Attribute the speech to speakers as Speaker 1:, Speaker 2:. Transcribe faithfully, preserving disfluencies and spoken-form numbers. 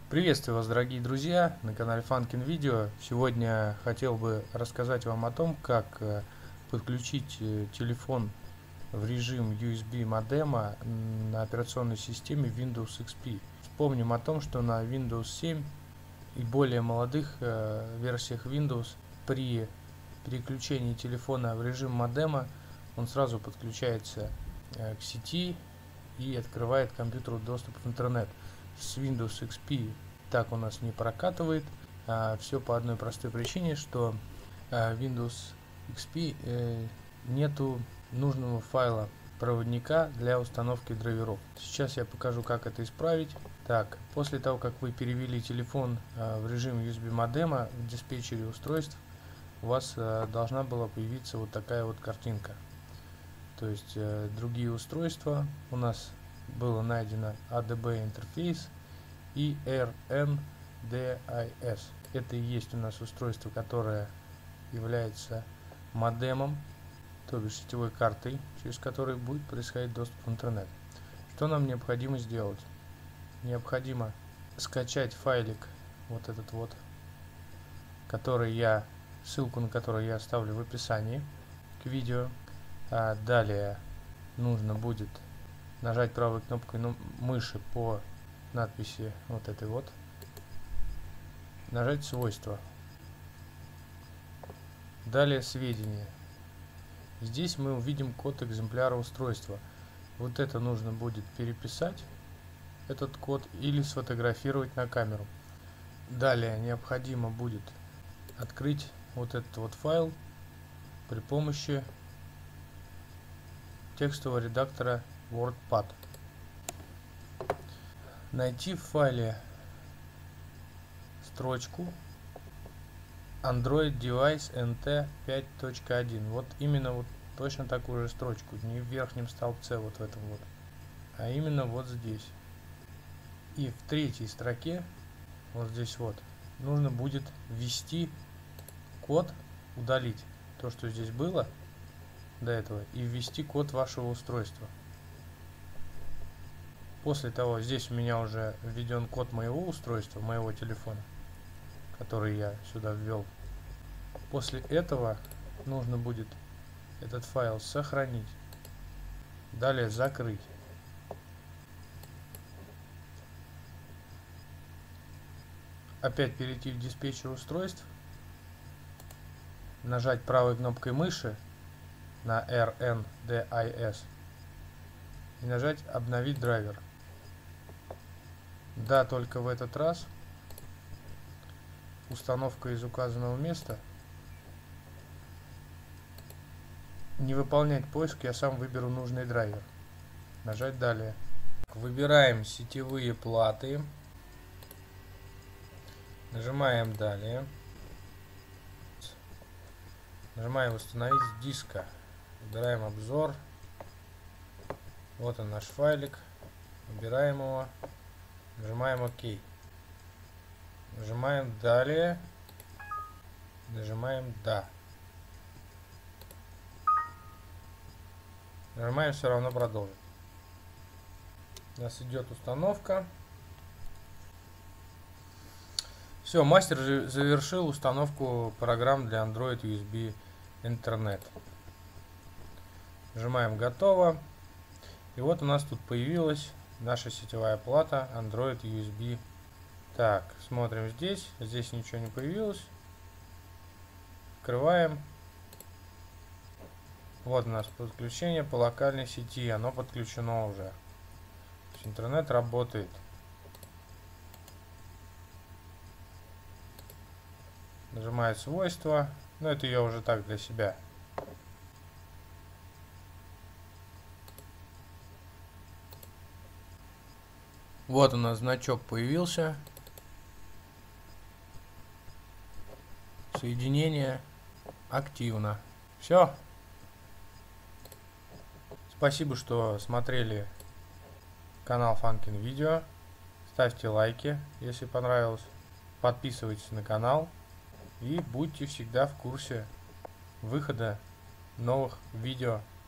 Speaker 1: Приветствую вас, дорогие друзья, на канале Funkin Video. Сегодня хотел бы рассказать вам о том, как э, подключить э, телефон в режим ю эс би модема на операционной системе Windows икс пи. Вспомним о том, что на Windows семь и более молодых э, версиях Windows при переключении телефона в режим модема он сразу подключается э, к сети и открывает компьютеру доступ в интернет. С Windows икс пи так у нас не прокатывает. А, все по одной простой причине, что а, Windows икс пи э, нету нужного файла проводника для установки драйверов. Сейчас я покажу, как это исправить. Так, после того, как вы перевели телефон а, в режим ю эс би модема в диспетчере устройств, у вас а, должна была появиться вот такая вот картинка. То есть э, другие устройства у нас было найдено эй ди би интерфейс и эр эн ди ай эс. Это и есть у нас устройство, которое является модемом, то бишь сетевой картой, через которую будет происходить доступ в интернет. Что нам необходимо сделать? Необходимо скачать файлик, вот этот вот, который я, ссылку на который я оставлю в описании к видео. А далее нужно будет нажать правой кнопкой мыши по надписи вот этой вот, нажать свойства, далее сведения. Здесь мы увидим код экземпляра устройства. Вот это нужно будет переписать, этот код, или сфотографировать на камеру. Далее необходимо будет открыть вот этот вот файл при помощи текстового редактора WordPad. Найти в файле строчку Android Device эн ти пять точка один. Вот именно вот точно такую же строчку, не в верхнем столбце вот в этом вот, а именно вот здесь. И в третьей строке, вот здесь вот, нужно будет ввести код, удалить то, что здесь было до этого, и ввести код вашего устройства. После того, здесь у меня уже введен код моего устройства, моего телефона, который я сюда ввел. После этого нужно будет этот файл сохранить, далее закрыть. Опять перейти в диспетчер устройств, нажать правой кнопкой мыши на эр эн ди ай эс и нажать обновить драйвер. Да, только в этот раз установка из указанного места. Не выполнять поиск, я сам выберу нужный драйвер. Нажать далее. Выбираем сетевые платы. Нажимаем далее. Нажимаем установить с диска. Выбираем обзор. Вот он, наш файлик. Выбираем его. Нажимаем ОК. Нажимаем далее. Нажимаем да. Нажимаем все равно продолжить. У нас идет установка. Все, мастер завершил установку программ для Android ю эс би Internet. Нажимаем готово. И вот у нас тут появилась наша сетевая плата Android ю эс би. Так, смотрим здесь. Здесь ничего не появилось. Открываем. Вот у нас подключение по локальной сети. Оно подключено уже. Интернет работает. Нажимаю свойства. Но это я уже так для себя. Вот у нас значок появился. Соединение активно. Все. Спасибо, что смотрели канал Funkin Video. Ставьте лайки, если понравилось. Подписывайтесь на канал. И будьте всегда в курсе выхода новых видео.